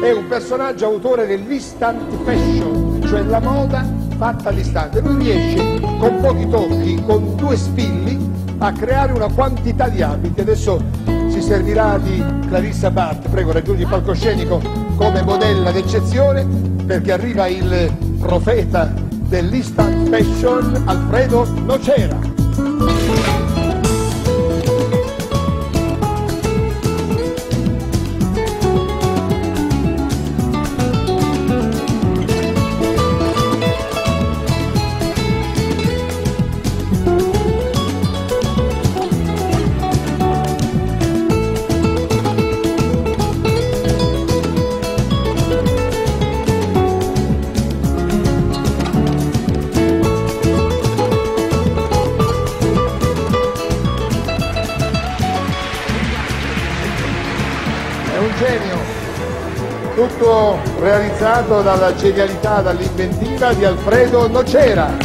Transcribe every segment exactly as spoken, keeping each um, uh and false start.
è un personaggio autore dell'instant fashion, cioè la moda fatta all'istante. Lui riesce con pochi tocchi, con due spilli, a creare una quantità di abiti. Adesso si servirà di Clarissa Bart. Prego, raggiungi il palcoscenico come modella d'eccezione, perché arriva il profeta dell'instant fashion, Alfredo Nocera. È un genio, tutto realizzato dalla genialità, dall'inventiva di Alfredo Nocera.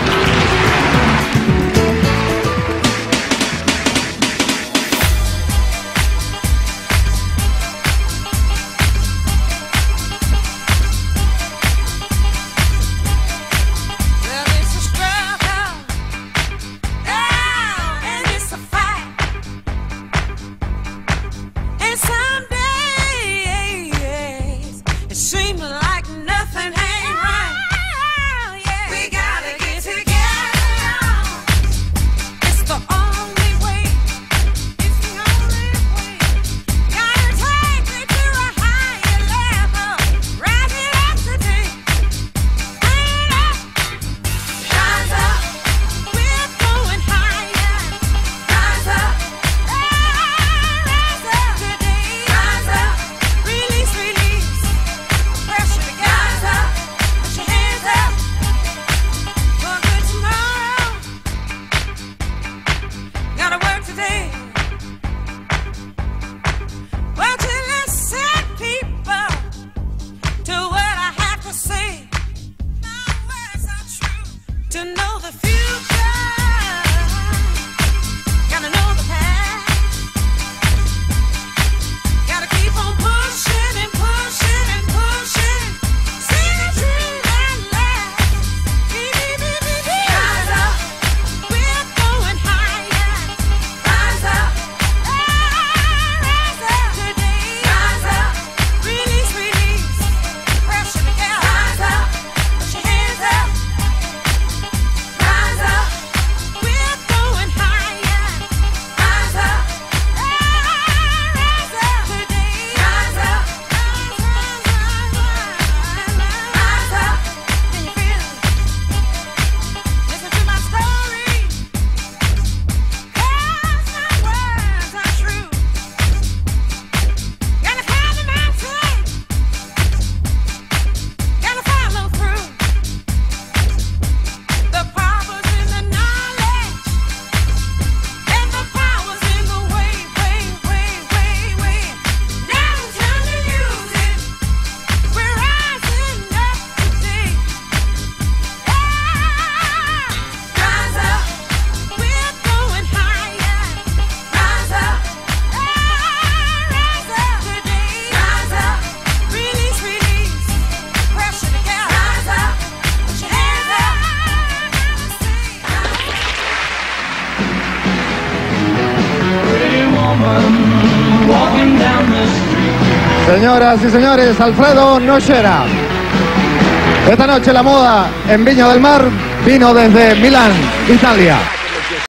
Señoras y señores, Alfredo Nocera. Esta noche la moda en Viña del Mar vino desde Milán, Italia.